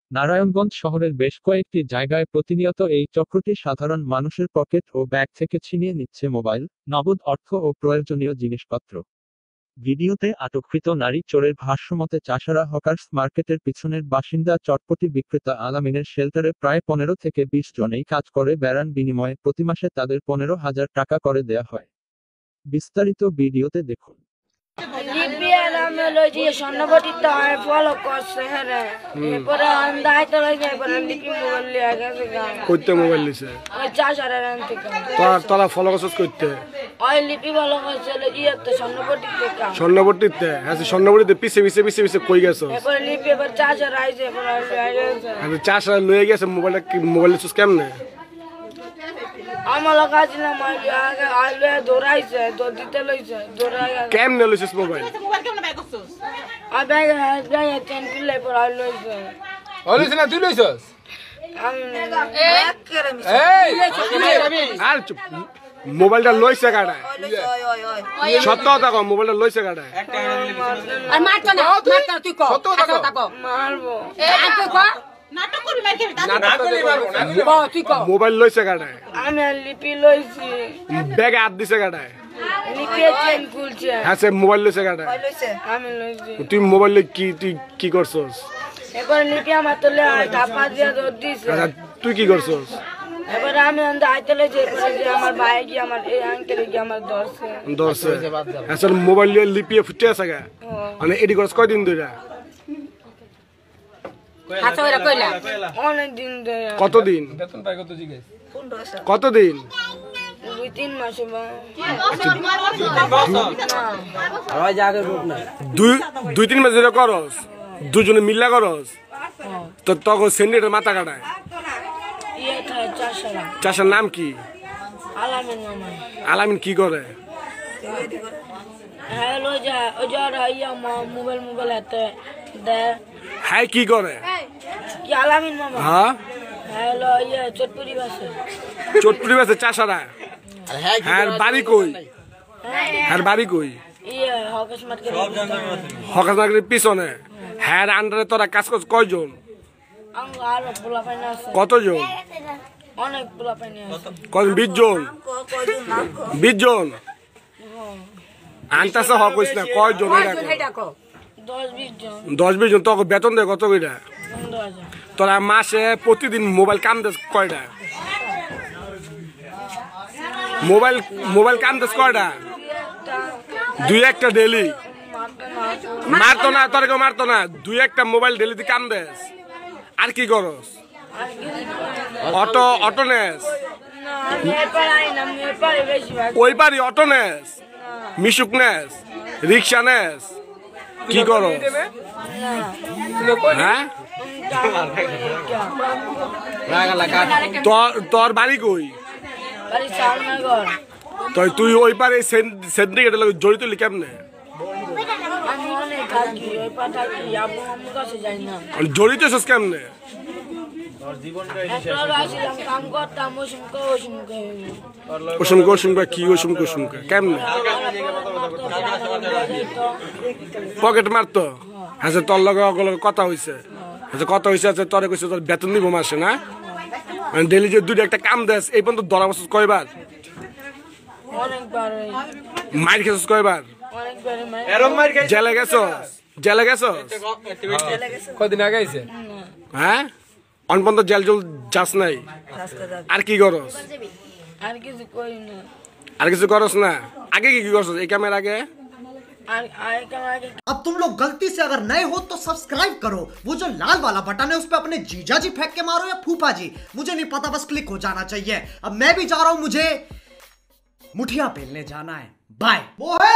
নারায়ণগঞ্জ শহরের বেশ কয়েকটি জায়গায় প্রতিনিয়ত এই চক্রটি সাধারণ মানুষের পকেট ও ব্যাগ থেকে ছিনিয়ে নিচ্ছে মোবাইল, নগদ অর্থ ও প্রয়োজনীয় জিনিসপত্র। ভিডিওতে আটককৃত নারী চোরের ভাষ্যমতে চাষারা হকার্স মার্কেটের পিছনের বাসিন্দা চটপটি বিক্রেতা আলামিনের শেল্টারে প্রায় 15 থেকে 20 জনেই কাজ করে বেড়ান, বিনিময়ে প্রতি মাসে তাদের 15,000 টাকা করে দেয়া হয়। বিস্তারিত ভিডিওতে দেখুন। করতে মোবাইল নিছে তোরা ফলো করছস করতে স্বর্ণপট্টিতে স্বর্ণপট্টিতে পিছে পিছে পিছে পিছে কই গেছো চাষা লয়ে গেছে মোবাইলটা মোবাইল নিছিস কেমনে কেমনে লইছিস মোবাইল তুই লইছস আর চুপ মোবাইলটা লইছে কাটা সত্য কথা কও মোবাইলটা লইছে কাটা মোবাইল লইছে কাটায় আমি লিপি লইছি ব্যাগে হাত দিছে কাটায় লিপি চেন খুলছে হ্যাঁ সে মোবাইল লইছে কাটায় আমি লইছি তুই মোবাইল লই তুই কি করছস এবার লিপি আমার তোলে চাপা দিয়ে দৌড় দিছে আচ্ছা তুই কি করছস এবার আমি আন্দা আইতলে যে আমার ভাই কি আমার এই আঙ্কেল কি আমার দর্শে আসলে মোবাইল লই লিপিয়ে ফুটে আছে গা মানে এডি করছ কয়দিন ধরে অনেকদিন ধরে কতদিন কতদিন 2-3 মাস দুই তিন মাস ধরে করস দুজনে মিল্লা করস তো তখন সেন্ডিটার মাথা কাটায় চাষার নাম কি আলামিন কি করে মোবাইল হাতে দেয় হ্যাঁ কি করে আলামিন মামা হ্যাঁ হ্যালো চটপুরি বাসে চটপুরি বাসে চাষারা হ্যাঁ বাড়ি কই হ্যাঁ বাড়ি কই হকার্স মার্কেটের পিছনে হ্যাঁ আন্ডারে তোরা কাজ করছ কয়জন কতজন অনেক কত 20 জন 20 জন আনতাছে হক কইছ না কয়জন 10-20 জন তোকে বেতন দেয় কত কইরা তোরা মাসে প্রতিদিন মোবাইল কাম দেস কয়টা মোবাইল কাম দেস কয়টা 2-1টা ডেলি মারতো না তোর কেউ মারতো না 2-1টা মোবাইল ডেলি কাম দেস আর কি করস অটো নেস ওই পারি অটো নেস মিশুক নেস রিক্সা নেস কি করো হ্যাঁ তোর বাড়ি কই তুই ওই পারে সেন্ডিকেটের লগে জড়িত হলি কেমনে জড়িত হইছিস কেমনে কেমনে পকেট মারতো আচ্ছা তোর লগে কথা হয়েছে আচ্ছা তোরে কইছে তোর বেতন দিব মাসে না ডেলি যে 2-1টা কাম দেস এই পর্যন্ত ধরা বছর কয়বার মাইর খেয়েছিস কয়বার জেলে গেছস কদিন আগে আইছে হ্যাঁ অনপন্ত জেল যাস নাই আর কি করস আর কিছু করস না আগে কি করছস এই ক্যামেরা আগে अब तुम लोग गलती से अगर नए हो तो सब्सक्राइब करो, वो जो लाल वाला बटन है उस पे अपने जीजा जी फेंक के मारो या फूफा जी, मुझे नहीं पता, बस क्लिक हो जाना चाहिए। अब मैं भी जा रहा हूं, मुझे मुठिया पेलने जाना है। बाय।